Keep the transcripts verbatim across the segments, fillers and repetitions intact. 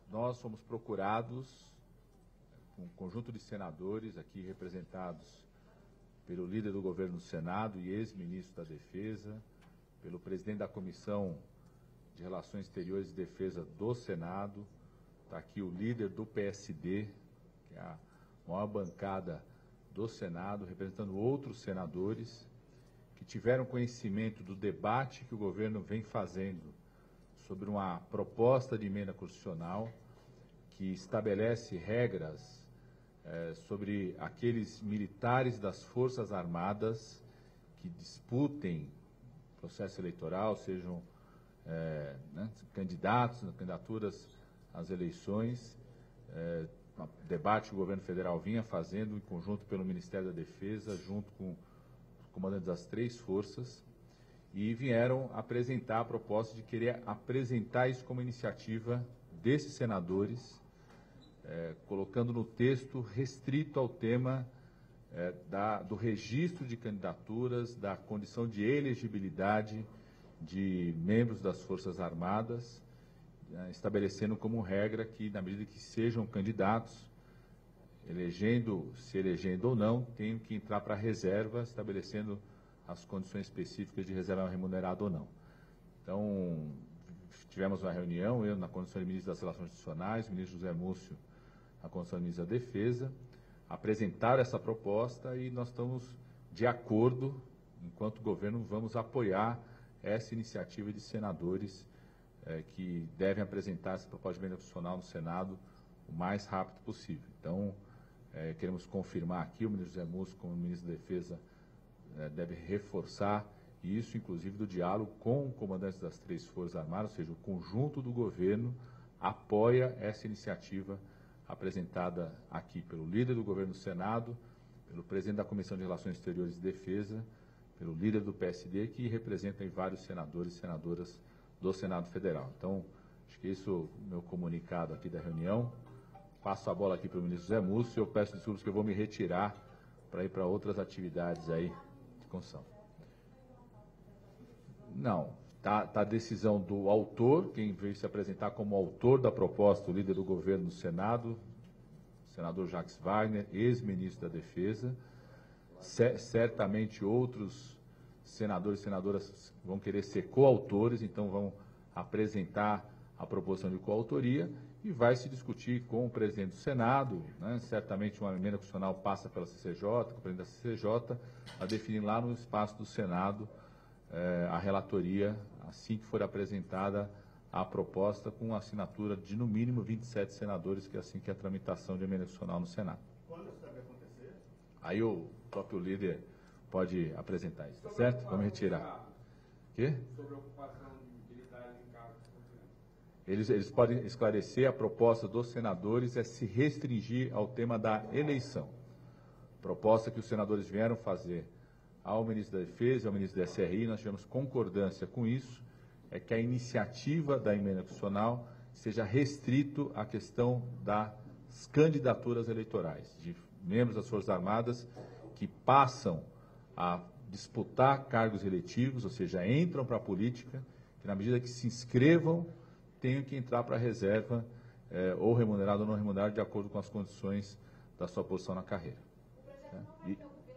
nós fomos procurados, um conjunto de senadores aqui representados pelo líder do governo do Senado e ex-ministro da Defesa, pelo presidente da Comissão de Relações Exteriores e Defesa do Senado, está aqui o líder do P S D, que é a maior bancada do Senado, representando outros senadores que tiveram conhecimento do debate que o governo vem fazendo sobre uma proposta de emenda constitucional que estabelece regras eh, sobre aqueles militares das Forças Armadas que disputem processo eleitoral, sejam eh, né, candidatos, candidaturas às eleições, eh, debate que o governo federal vinha fazendo em conjunto pelo Ministério da Defesa, junto com os comandantes das três forças, e vieram apresentar a proposta de querer apresentar isso como iniciativa desses senadores, eh, colocando no texto restrito ao tema eh, da, do registro de candidaturas, da condição de elegibilidade de membros das Forças Armadas, eh, estabelecendo como regra que, na medida que sejam candidatos, elegendo, se elegendo ou não, tenham que entrar para a reserva, estabelecendo as condições específicas de reserva remunerada ou não. Então, tivemos uma reunião, eu na condição de ministro das Relações Institucionais, o ministro José Múcio na condição de ministro da Defesa, apresentaram essa proposta e nós estamos de acordo, enquanto governo, vamos apoiar essa iniciativa de senadores eh, que devem apresentar essa proposta de emenda constitucional no Senado o mais rápido possível. Então, eh, queremos confirmar aqui, o ministro José Múcio, como ministro da Defesa, deve reforçar isso, inclusive do diálogo com comandantes das três Forças Armadas, ou seja, o conjunto do governo apoia essa iniciativa apresentada aqui pelo líder do governo do Senado, pelo presidente da Comissão de Relações Exteriores e Defesa, pelo líder do P S D, que representam vários senadores e senadoras do Senado Federal. Então, acho que isso é o meu comunicado aqui da reunião. Passo a bola aqui para o ministro José Múcio e eu peço desculpas que eu vou me retirar para ir para outras atividades aí. Construção. Não, está tá a decisão do autor, quem veio se apresentar como autor da proposta, o líder do governo no Senado, o senador Jacques Wagner, ex-ministro da Defesa. C certamente outros senadores e senadoras vão querer ser coautores, então vão apresentar a proposição de coautoria e vai se discutir com o presidente do Senado, né? Certamente uma emenda constitucional passa pela C C J, com o presidente da C C J, a definir lá no espaço do Senado eh, a relatoria, assim que for apresentada a proposta, com a assinatura de no mínimo vinte e sete senadores, que é assim que é a tramitação de emenda constitucional no Senado. Quando isso deve acontecer? Aí o próprio líder pode apresentar isso, tá certo? Vamos retirar. Quê? Sobre a ocupação de militares em cargos. Eles, eles podem esclarecer, a proposta dos senadores é se restringir ao tema da eleição. Proposta que os senadores vieram fazer ao ministro da Defesa e ao ministro da S R I, nós tivemos concordância com isso, é que a iniciativa da emenda constitucional seja restrito à questão das candidaturas eleitorais, de membros das Forças Armadas que passam a disputar cargos eletivos, ou seja, entram para a política, que na medida que se inscrevam, tenham que entrar para a reserva, eh, ou remunerado ou não remunerado, de acordo com as condições da sua posição na carreira. Né? E,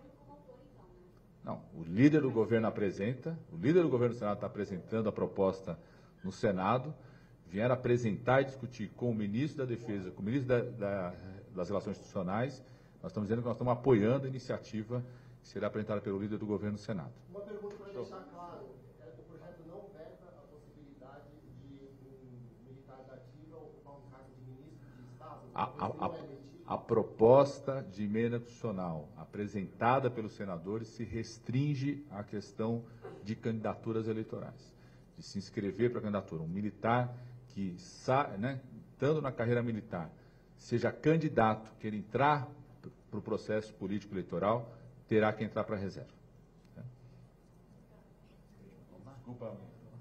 não, o líder do governo apresenta, o líder do governo do Senado está apresentando a proposta no Senado, vieram apresentar e discutir com o ministro da Defesa, com o ministro da, da, das Relações Institucionais. Nós estamos dizendo que nós estamos apoiando a iniciativa que será apresentada pelo líder do governo no Senado. Uma pergunta para deixar claro, o projeto não veta a possibilidade de um militar da ativa ocupar um cargo de ministro de Estado? A, a, a, a proposta de emenda constitucional apresentada pelos senadores se restringe à questão de candidaturas eleitorais, de se inscrever para a candidatura. Um militar que, né, estando na carreira militar, seja candidato, queira entrar para o processo político eleitoral, terá que entrar para a reserva. Desculpa.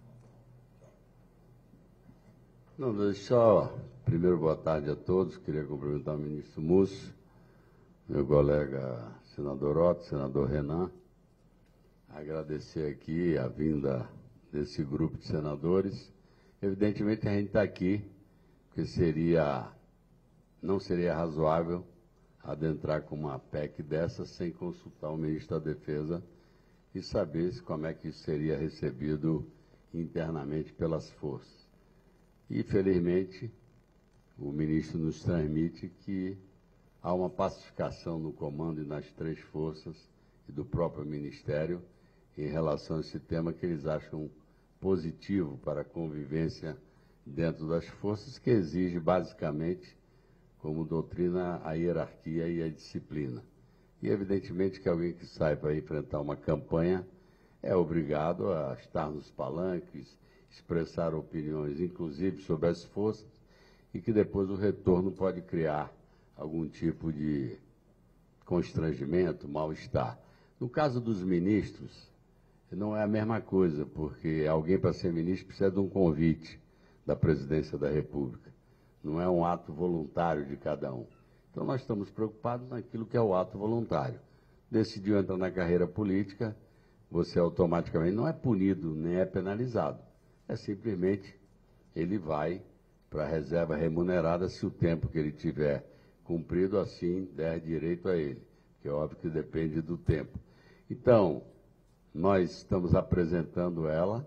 Não, só, primeiro, boa tarde a todos. Queria cumprimentar o ministro Múcio, meu colega senador Otto, senador Renan. Agradecer aqui a vinda desse grupo de senadores. Evidentemente, a gente está aqui porque seria, não seria razoável adentrar com uma P E C dessa sem consultar o ministro da Defesa e saber como é que isso seria recebido internamente pelas forças. E, felizmente, o ministro nos transmite que há uma pacificação no comando e nas três forças e do próprio Ministério em relação a esse tema que eles acham positivo para a convivência dentro das forças, que exige basicamente, como doutrina, a hierarquia e a disciplina. E, evidentemente, que alguém que sai para enfrentar uma campanha é obrigado a estar nos palanques, expressar opiniões, inclusive sobre as forças, e que depois o retorno pode criar algum tipo de constrangimento, mal-estar. No caso dos ministros, não é a mesma coisa, porque alguém para ser ministro precisa de um convite da Presidência da República. Não é um ato voluntário de cada um. Então, nós estamos preocupados naquilo que é o ato voluntário. Decidiu entrar na carreira política, você automaticamente não é punido, nem é penalizado. É simplesmente, ele vai para a reserva remunerada se o tempo que ele tiver cumprido, assim, der direito a ele, que é óbvio que depende do tempo. Então, nós estamos apresentando ela,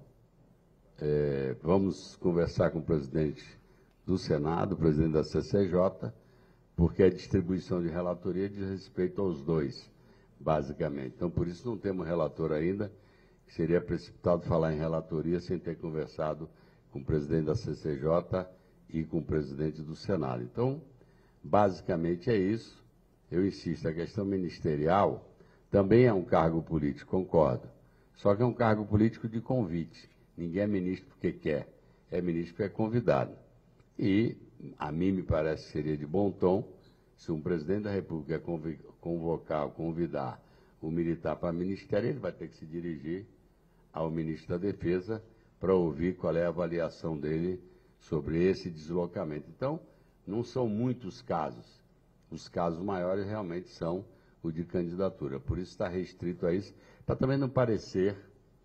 é, vamos conversar com o presidente do Senado, o presidente da C C J, porque a distribuição de relatoria diz respeito aos dois, basicamente. Então, por isso não temos relator ainda, que seria precipitado falar em relatoria sem ter conversado com o presidente da C C J e com o presidente do Senado. Então, basicamente é isso. Eu insisto, a questão ministerial também é um cargo político, concordo. Só que é um cargo político de convite. Ninguém é ministro porque quer, é ministro porque é convidado. E a mim me parece que seria de bom tom se um presidente da República convocar ou convidar um militar para ministério, ele vai ter que se dirigir ao ministro da Defesa para ouvir qual é a avaliação dele sobre esse deslocamento. Então, não são muitos casos. Os casos maiores realmente são o de candidatura. Por isso está restrito a isso, para também não parecer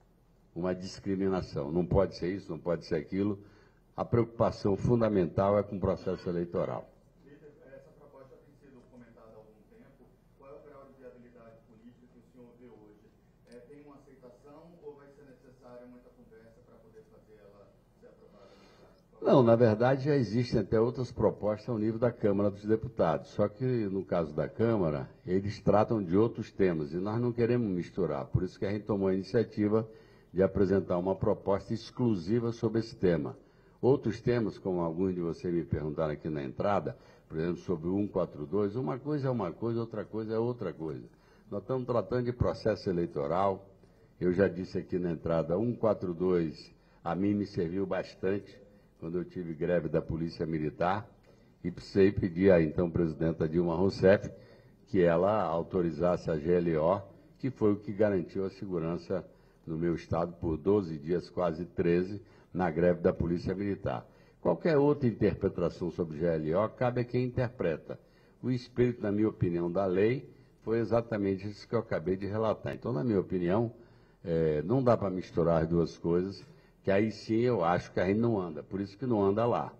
uma discriminação. Não pode ser isso, não pode ser aquilo. A preocupação fundamental é com o processo eleitoral. Líder, essa proposta tem sido comentada há algum tempo. Qual é o grau de viabilidade política que o senhor vê hoje? É, tem uma aceitação ou vai ser necessária muita conversa para poder fazer ela ser aprovada? Não, na verdade já existem até outras propostas ao nível da Câmara dos Deputados. Só que, no caso da Câmara, eles tratam de outros temas e nós não queremos misturar. Por isso que a gente tomou a iniciativa de apresentar uma proposta exclusiva sobre esse tema. Outros temas, como alguns de vocês me perguntaram aqui na entrada, por exemplo, sobre o cento e quarenta e dois, uma coisa é uma coisa, outra coisa é outra coisa. Nós estamos tratando de processo eleitoral. Eu já disse aqui na entrada, cento e quarenta e dois a mim me serviu bastante quando eu tive greve da Polícia Militar e precisei pedir à então presidenta Dilma Rousseff que ela autorizasse a G L O, que foi o que garantiu a segurança no meu estado por doze dias, quase treze, na greve da Polícia Militar. Qualquer outra interpretação sobre G L O cabe a quem interpreta. O espírito, na minha opinião, da lei foi exatamente isso que eu acabei de relatar. Então, na minha opinião, é, não dá para misturar as duas coisas, que aí sim eu acho que a gente não anda, por isso que não anda lá.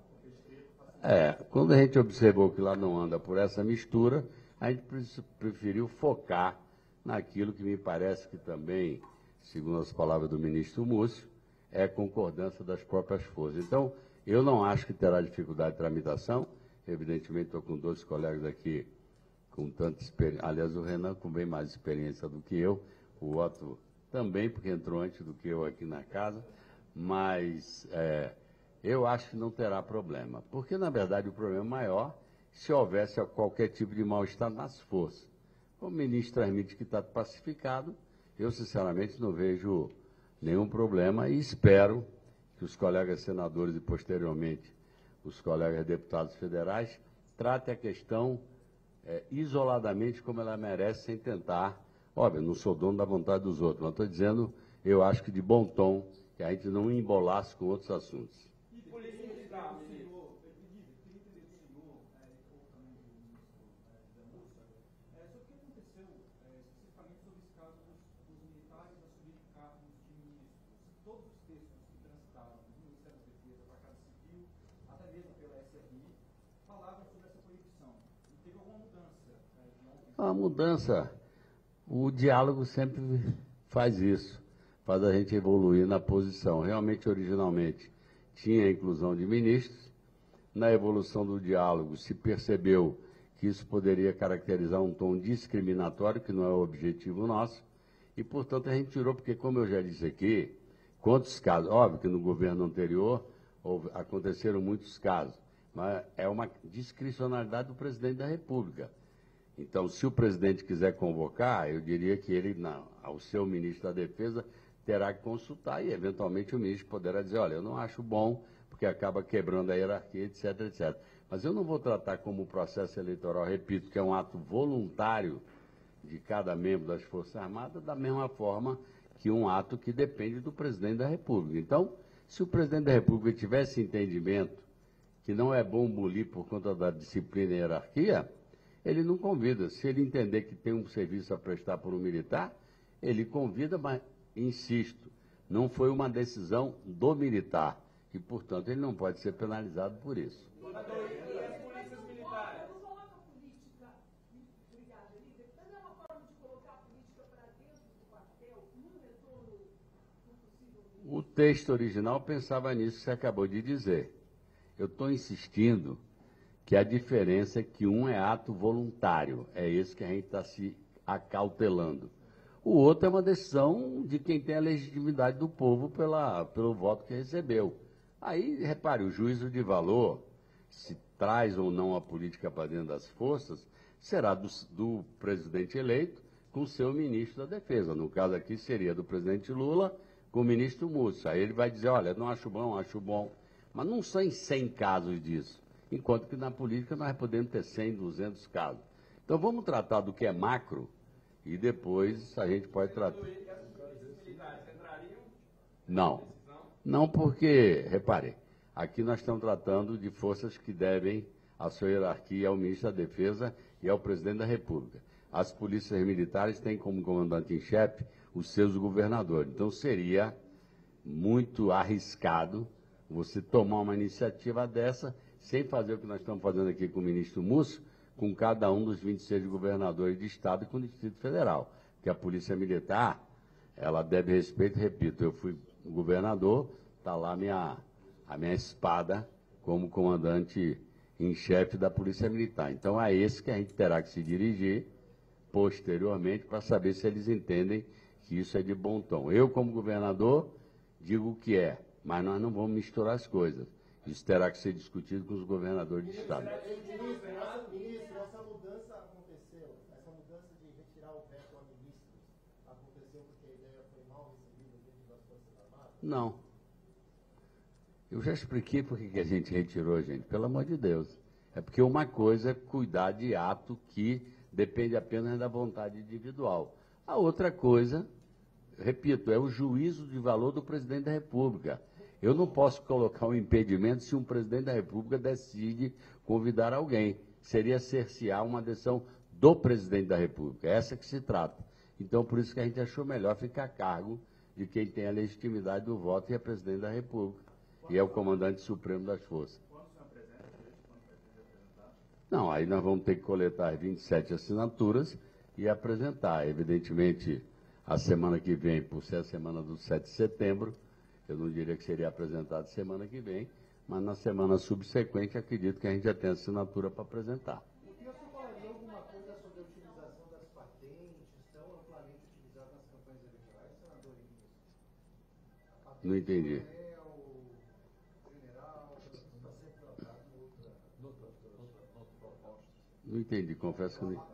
É, quando a gente observou que lá não anda por essa mistura, a gente preferiu focar naquilo que me parece que também, segundo as palavras do ministro Múcio, é concordância das próprias forças. Então, eu não acho que terá dificuldade de tramitação. Evidentemente, estou com dois colegas aqui com tanta experiência. Aliás, o Renan com bem mais experiência do que eu, o Otto também, porque entrou antes do que eu aqui na casa, mas é, eu acho que não terá problema. Porque, na verdade, o problema maior se houvesse qualquer tipo de mal-estar nas forças. O ministro transmite que está pacificado, eu, sinceramente, não vejo nenhum problema e espero que os colegas senadores e, posteriormente, os colegas deputados federais tratem a questão é, isoladamente como ela merece, sem tentar... Óbvio, não sou dono da vontade dos outros, mas estou dizendo, eu acho que de bom tom, que a gente não embolasse com outros assuntos. E polícia militar, senhor, queria entender do senhor, ou também do ministro da Múcia, sobre o que aconteceu especificamente sobre esse caso dos, dos militares assumirem cargos de ministros. Todos os textos que transitaram do Ministério da Defesa para a Casa Civil, até mesmo pela S S R I falavam sobre essa proibição. E teve alguma mudança é, de ontem? A mudança, o diálogo sempre faz isso, faz a gente evoluir na posição. Realmente, originalmente, tinha a inclusão de ministros. Na evolução do diálogo, se percebeu que isso poderia caracterizar um tom discriminatório, que não é o objetivo nosso, e, portanto, a gente tirou, porque, como eu já disse aqui, quantos casos, óbvio que no governo anterior houve, aconteceram muitos casos, mas é uma discricionalidade do presidente da República. Então, se o presidente quiser convocar, eu diria que ele, na, ao seu ministro da Defesa, terá que consultar e, eventualmente, o ministro poderá dizer, olha, eu não acho bom, porque acaba quebrando a hierarquia, etc, etcétera. Mas eu não vou tratar como processo eleitoral, repito, que é um ato voluntário de cada membro das Forças Armadas, da mesma forma que um ato que depende do presidente da República. Então, se o presidente da República tivesse entendimento que não é bom bulir por conta da disciplina e hierarquia, ele não convida. Se ele entender que tem um serviço a prestar por um militar, ele convida, mas, insisto, não foi uma decisão do militar e, portanto, ele não pode ser penalizado por isso. O texto original pensava nisso que você acabou de dizer. Eu estou insistindo que a diferença é que um é ato voluntário, é esse que a gente está se acautelando. O outro é uma decisão de quem tem a legitimidade do povo pela, pelo voto que recebeu. Aí, repare, o juízo de valor, se traz ou não a política para dentro das forças, será do, do presidente eleito com seu ministro da Defesa. No caso aqui seria do presidente Lula com o ministro Múcio. Aí ele vai dizer, olha, não acho bom, acho bom. Mas não são em cem casos disso. Enquanto que na política nós podemos ter cem, duzentos casos. Então vamos tratar do que é macro e depois a gente pode tratar. Não. Não porque, repare, aqui nós estamos tratando de forças que devem a sua hierarquia ao ministro da Defesa e ao presidente da República. As polícias militares têm como comandante em chefe os seus governadores. Então seria muito arriscado você tomar uma iniciativa dessa sem fazer o que nós estamos fazendo aqui com o ministro Múcio, com cada um dos vinte e seis governadores de Estado e com o Distrito Federal. Porque a Polícia Militar, ela deve respeito, repito, eu fui governador, está lá a minha, a minha espada como comandante em chefe da Polícia Militar. Então é esse que a gente terá que se dirigir posteriormente para saber se eles entendem que isso é de bom tom. Eu, como governador, digo o que é, mas nós não vamos misturar as coisas. Isso terá que ser discutido com os governadores de Estado. Ministro, essa, ministro, essa mudança aconteceu, essa mudança de retirar o veto a ministros, aconteceu porque a ideia foi mal recebida dentro das Forças Armadas? Não. Eu já expliquei por que a gente retirou, gente, pelo amor de Deus. É porque uma coisa é cuidar de ato que depende apenas da vontade individual. A outra coisa, repito, é o juízo de valor do presidente da República. Eu não posso colocar um impedimento se um presidente da República decide convidar alguém. Seria cercear uma decisão do presidente da República. É essa que se trata. Então, por isso que a gente achou melhor ficar a cargo de quem tem a legitimidade do voto e é presidente da República. E é o comandante supremo das forças. Não, aí nós vamos ter que coletar vinte e sete assinaturas e apresentar. Evidentemente, a semana que vem, por ser a semana do sete de setembro, eu não diria que seria apresentado semana que vem, mas na semana subsequente acredito que a gente já tem assinatura para apresentar. O senhor falaria alguma coisa sobre a utilização das patentes tão amplamente utilizadas nas campanhas eleitorais, senador Início? Não entendi. Não entendi, confesso que não.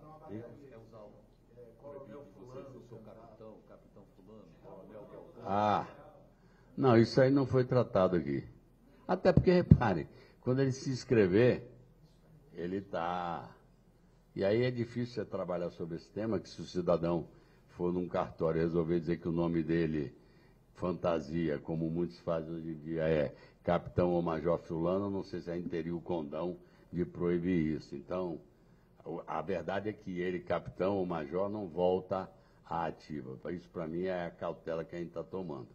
Ah, não, isso aí não foi tratado aqui. Até porque, repare, quando ele se inscrever, ele está... E aí é difícil você trabalhar sobre esse tema, que se o cidadão for num cartório e resolver dizer que o nome dele, fantasia, como muitos fazem hoje em dia, é capitão ou major fulano, não sei se a gente teria o condão de proibir isso. Então, a verdade é que ele, capitão ou major, não volta à ativa. Isso, para mim, é a cautela que a gente está tomando.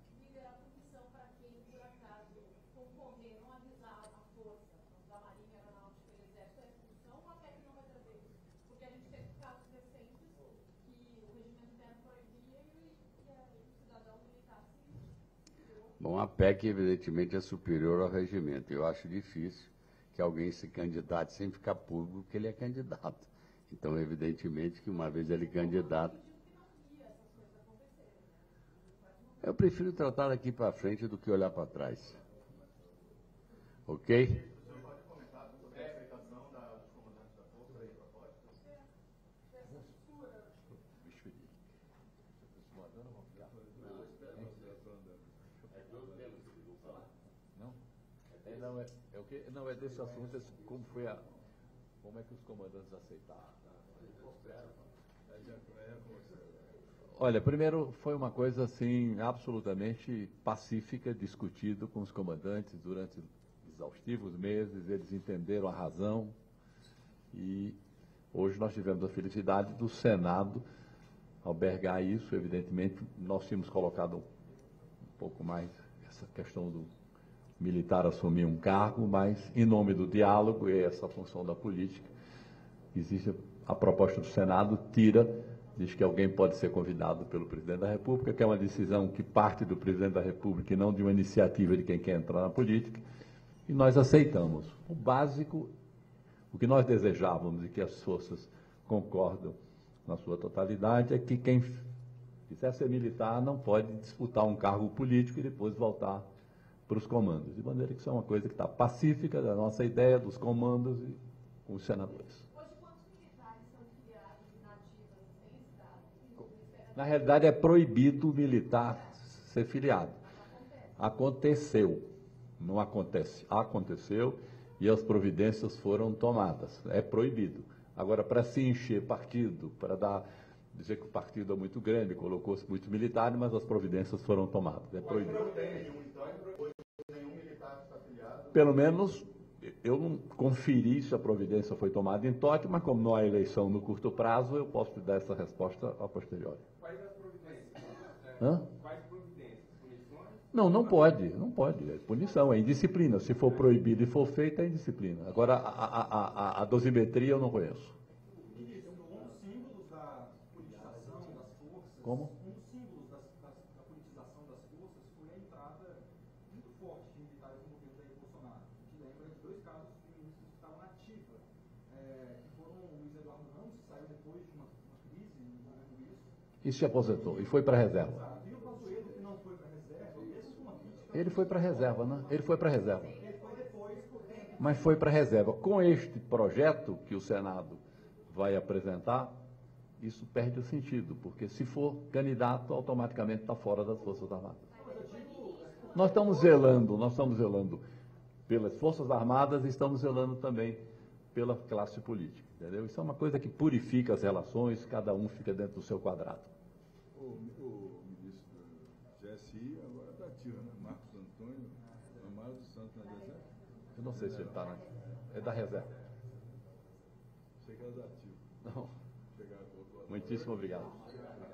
Bom, a P E C, evidentemente, é superior ao regimento. Eu acho difícil que alguém se candidate sem ficar público que ele é candidato. Então, evidentemente, que uma vez ele candidato... Eu prefiro tratar daqui para frente do que olhar para trás. Ok? O senhor pode comentar sobre a aceitação da, dos comandantes da Força aí, proposta? Não? É, não, é, é o que, não, é desse assunto, esse, como foi a... Como é que os comandantes aceitaram? Olha, primeiro foi uma coisa assim, absolutamente pacífica, discutido com os comandantes durante exaustivos meses, eles entenderam a razão e hoje nós tivemos a felicidade do Senado albergar isso. Evidentemente, nós tínhamos colocado um pouco mais essa questão do militar assumir um cargo, mas em nome do diálogo e essa função da política, existe a proposta do Senado, tira, diz que alguém pode ser convidado pelo presidente da República, que é uma decisão que parte do presidente da República e não de uma iniciativa de quem quer entrar na política, e nós aceitamos. O básico, o que nós desejávamos e que as forças concordam na sua totalidade, é que quem quiser ser militar não pode disputar um cargo político e depois voltar para os comandos. De maneira que isso é uma coisa que está pacífica da nossa ideia dos comandos e com os senadores. Na realidade, é proibido o militar ser filiado. Aconteceu, não acontece, aconteceu e as providências foram tomadas. É proibido. Agora, para se encher partido, para dar, dizer que o partido é muito grande, colocou-se muito militar, mas as providências foram tomadas. É proibido. Não tem nenhum, então, nenhum militar está filiado? Pelo menos, eu não conferi se a providência foi tomada em Tóquio, mas como não há eleição no curto prazo, eu posso te dar essa resposta a posteriori. Quais as providências? Hã? Quais providências? Punições? Não, não pode, não pode. É punição, é indisciplina. Se for proibido e for feito, é indisciplina. Agora, a, a, a, a dosimetria eu não conheço. Ministro, um dos símbolos da politização das forças... Como? Um dos símbolos das, das, da politização das forças foi a entrada muito forte de militares no governo Jair Bolsonaro. Que lembra de dois casos de ministros que estavam na ativa, é, que foram o Luiz Eduardo Ramos, que saiu depois de uma, uma crise envolvendo isso. E se aposentou, e foi para a reserva. E o Pazuello, que não foi para a reserva, mesmo com uma crítica... Ele foi para a reserva, né? Ele foi para a reserva. Mas foi para a reserva. Com este projeto que o Senado vai apresentar, isso perde o sentido, porque se for candidato, automaticamente está fora das Forças Armadas. Nós estamos zelando, nós estamos zelando pelas Forças Armadas e estamos zelando também pela classe política, entendeu? Isso é uma coisa que purifica as relações, cada um fica dentro do seu quadrado. O, o ministro do G S I agora está ativo, né? Marcos Antônio Amaro dos Santos na reserva. Eu não sei se ele está na... É da reserva. Sei que era ativo. Não. Chegaram do outro lado. Muitíssimo obrigado.